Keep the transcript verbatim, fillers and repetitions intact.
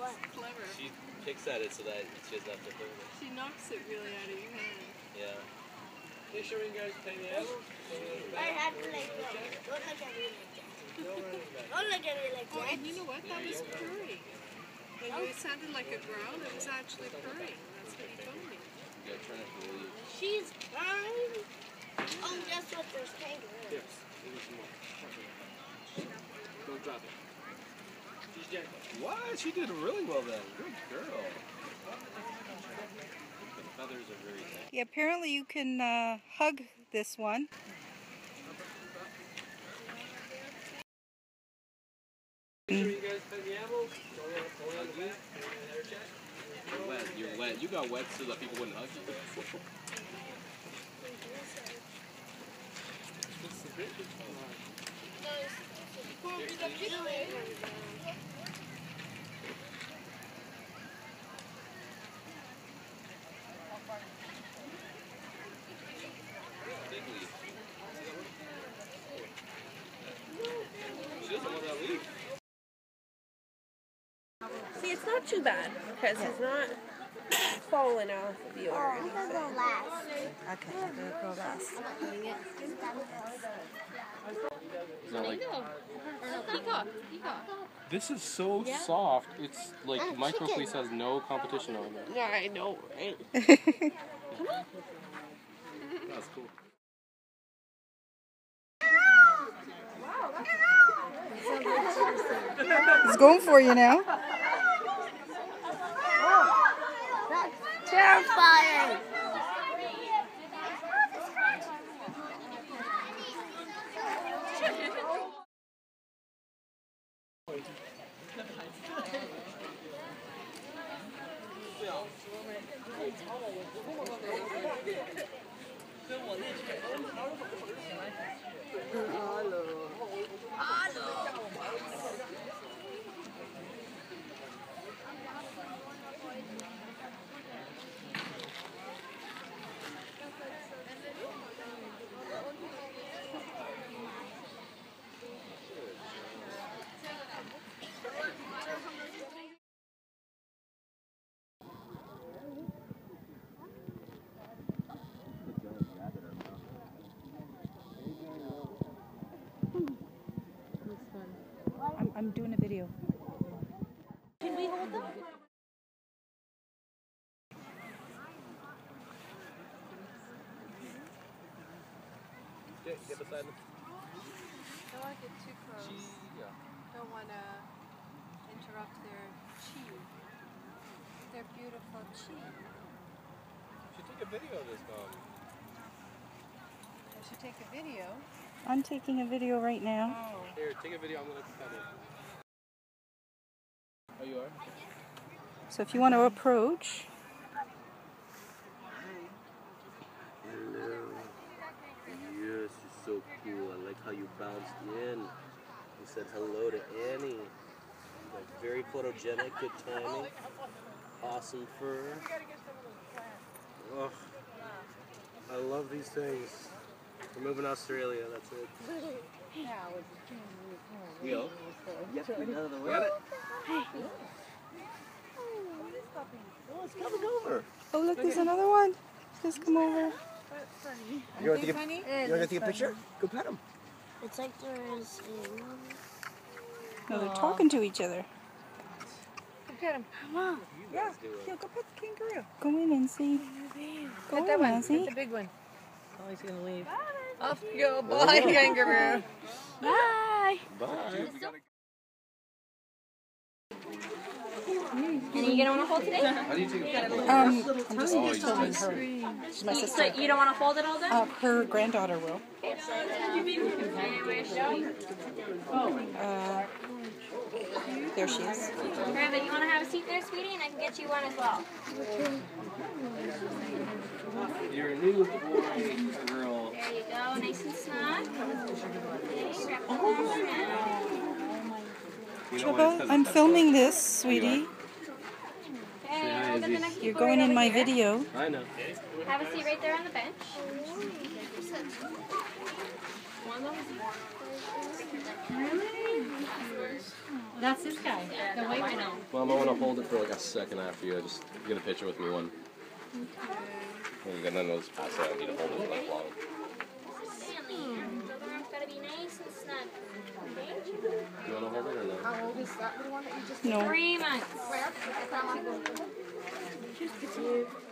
clever. She picks at it so that she doesn't have to hold it. She knocks it really out of your hand. Yeah. You showing guys tiny animals? I had to like that. Don't look at me like that. Don't look at me like Oh, that. and you know what? That was purring. Like, it sounded like a growl. It was actually purring. That's what he told me. You gotta turn it to leave. She's fine. Oh, guess what? There's kangaroos. Yes. Give me some more. Don't drop it. She's gentle. What? She did really well then. Good girl. The feathers are very thick. Yeah, apparently you can uh, hug this one. You sure you guys tiny animals? Don't let don't let you. You're wet. You're wet. You got wet so that people wouldn't hug you. It's a bit. Big leaf. She doesn't want that leaf. See, it's not too bad because he's not falling off of you or anything. I'm gonna go last. Okay, I'm going to go last. Is that like, Peacock. Peacock. this is so soft. It's like Microfleece has no competition on it. Yeah, I know, right? That's cool. He's going for you now. That's terrifying. I'm, I'm doing a video. Can we hold them? Get, get beside them. Don't want to get too close. Yeah. Don't want to interrupt their chi. Their beautiful chi. Should take a video of this, Mom. I should take a video. I'm taking a video right now. Oh. Here, take a video. I'm gonna cut it. Oh, you are? So if you want to approach, Hello. Yes, you're so cool. I like how you bounced in. You said hello to Annie. Like very photogenic, good timing. Awesome fur. Oh, I love these things. We're moving to Australia, that's it. Wheel. Yep, get out of the way. Oh, it's coming over. oh look, there's another one. Just come over. You want to take a, you want to take a picture? Go pet him. It's like there is a... No, they're talking to each other. Go get him. Mom. Yeah, yeah, go pet the kangaroo. Go in and see. Go Pet that in one. and see. Pet the big one. Oh, he's gonna leave. Off you go. Bye, kangaroo. Bye. Bye. And are you gonna want to hold today? How do you take a photo? Um, I'm just Oh, filming you her. She's my So sister. you don't want to hold it all day? Uh, her granddaughter will. Uh, there she is. Rabbit, you want to have a seat there, sweetie? And I can get you one as well. You're a new boy, girl. There you go, nice and snug. Okay, wrap Oh it around now. You know what, it's Chuba, 'cause I'm it's filming this, sweetie. Okay, we'll get the next You're board going in over my here. video. I know. Have a seat right there on the bench. One of those. That's this guy, the white one. Mom, I want to hold it for like a second after you. Just get a picture with me one. And then I'll just pass it out. I need to hold it for like long. Stanley, the other arm's gotta be nice and snug. You want to hold it or no? How old is that? The one that you just No. Three months. where? Grandma. Just petite.